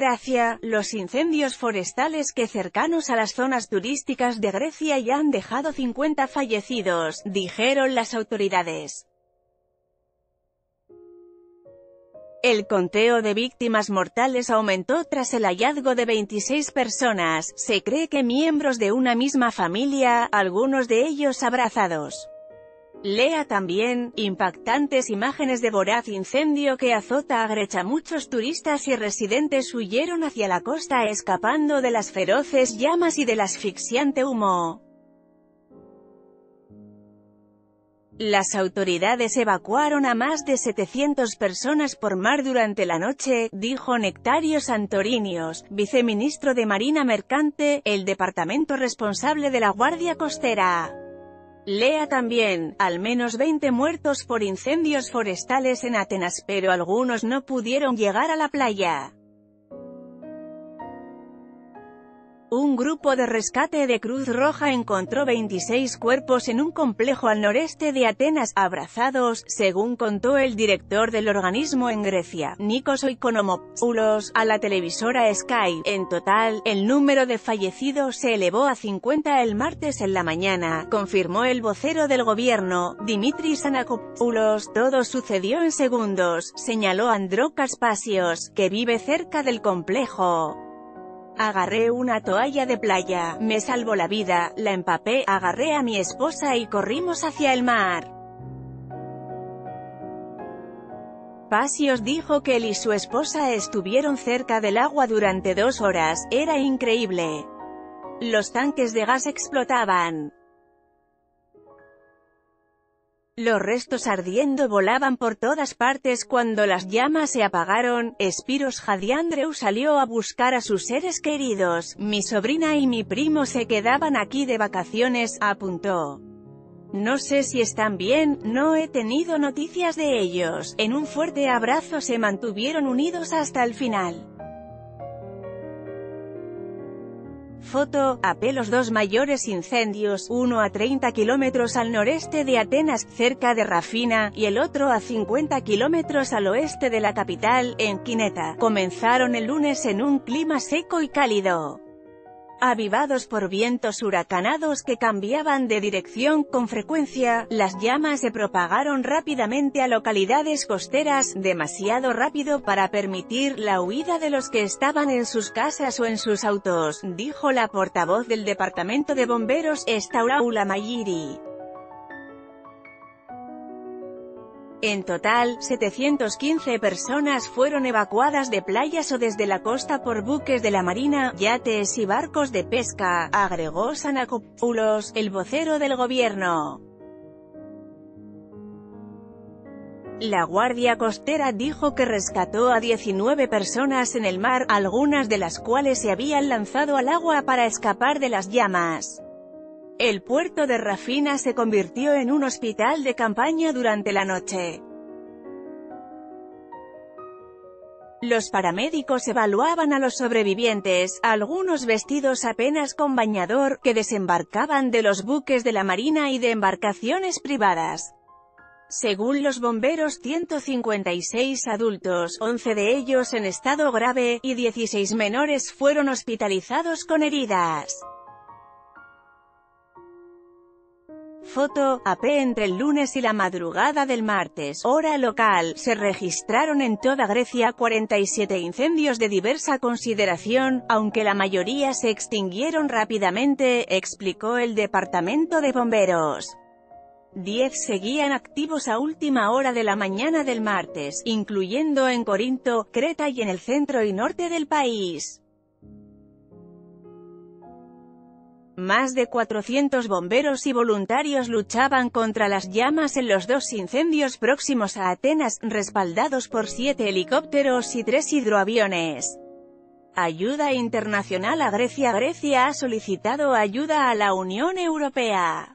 desgracia, los incendios forestales que cercanos a las zonas turísticas de Grecia ya han dejado 50 fallecidos, dijeron las autoridades. El conteo de víctimas mortales aumentó tras el hallazgo de 26 personas, se cree que miembros de una misma familia, algunos de ellos abrazados. Lea también, impactantes imágenes de voraz incendio que azota a Grecia. Muchos turistas y residentes huyeron hacia la costa escapando de las feroces llamas y del asfixiante humo. Las autoridades evacuaron a más de 700 personas por mar durante la noche, dijo Nectario Santorinios, viceministro de Marina Mercante, el departamento responsable de la Guardia Costera. Lea también, al menos 20 muertos por incendios forestales en Atenas, pero algunos no pudieron llegar a la playa. Un grupo de rescate de Cruz Roja encontró 26 cuerpos en un complejo al noreste de Atenas, abrazados, según contó el director del organismo en Grecia, Nikos Oikonomopoulos, a la televisora Sky. En total, el número de fallecidos se elevó a 50 el martes en la mañana, confirmó el vocero del gobierno, Dimitris Anakopoulos. Todo sucedió en segundos, señaló Androkas Pasios, que vive cerca del complejo. Agarré una toalla de playa, me salvó la vida, la empapé, agarré a mi esposa y corrimos hacia el mar. Pasios dijo que él y su esposa estuvieron cerca del agua durante 2 horas, era increíble. Los tanques de gas explotaban. Los restos ardiendo volaban por todas partes cuando las llamas se apagaron. Spiros Hadiandreu salió a buscar a sus seres queridos. Mi sobrina y mi primo se quedaban aquí de vacaciones, apuntó. No sé si están bien, no he tenido noticias de ellos. En un fuerte abrazo se mantuvieron unidos hasta el final. Foto, AP. Los 2 mayores incendios, uno a 30 kilómetros al noreste de Atenas, cerca de Rafina, y el otro a 50 kilómetros al oeste de la capital, en Kineta, comenzaron el lunes en un clima seco y cálido. Avivados por vientos huracanados que cambiaban de dirección con frecuencia, las llamas se propagaron rápidamente a localidades costeras, demasiado rápido para permitir la huida de los que estaban en sus casas o en sus autos, dijo la portavoz del departamento de bomberos, Estauraula Mayiri. En total, 715 personas fueron evacuadas de playas o desde la costa por buques de la Marina, yates y barcos de pesca, agregó Sanakopoulos, el vocero del gobierno. La Guardia Costera dijo que rescató a 19 personas en el mar, algunas de las cuales se habían lanzado al agua para escapar de las llamas. El puerto de Rafina se convirtió en un hospital de campaña durante la noche. Los paramédicos evaluaban a los sobrevivientes, algunos vestidos apenas con bañador, que desembarcaban de los buques de la Marina y de embarcaciones privadas. Según los bomberos, 156 adultos, 11 de ellos en estado grave, y 16 menores fueron hospitalizados con heridas. Foto, AP. Entre el lunes y la madrugada del martes, hora local, se registraron en toda Grecia 47 incendios de diversa consideración, aunque la mayoría se extinguieron rápidamente, explicó el departamento de bomberos. 10 seguían activos a última hora de la mañana del martes, incluyendo en Corinto, Creta y en el centro y norte del país. Más de 400 bomberos y voluntarios luchaban contra las llamas en los 2 incendios próximos a Atenas, respaldados por 7 helicópteros y 3 hidroaviones. Ayuda internacional a Grecia. Grecia ha solicitado ayuda a la Unión Europea.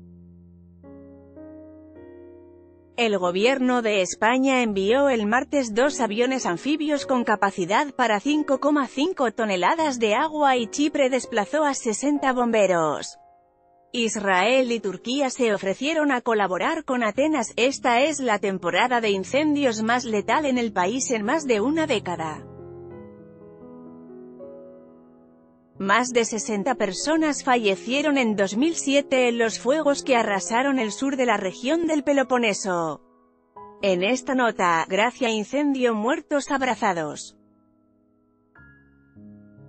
El gobierno de España envió el martes 2 aviones anfibios con capacidad para 5,5 toneladas de agua y Chipre desplazó a 60 bomberos. Israel y Turquía se ofrecieron a colaborar con Atenas. Esta es la temporada de incendios más letal en el país en más de una década. Más de 60 personas fallecieron en 2007 en los fuegos que arrasaron el sur de la región del Peloponeso. En esta nota, Gracia incendio muertos abrazados.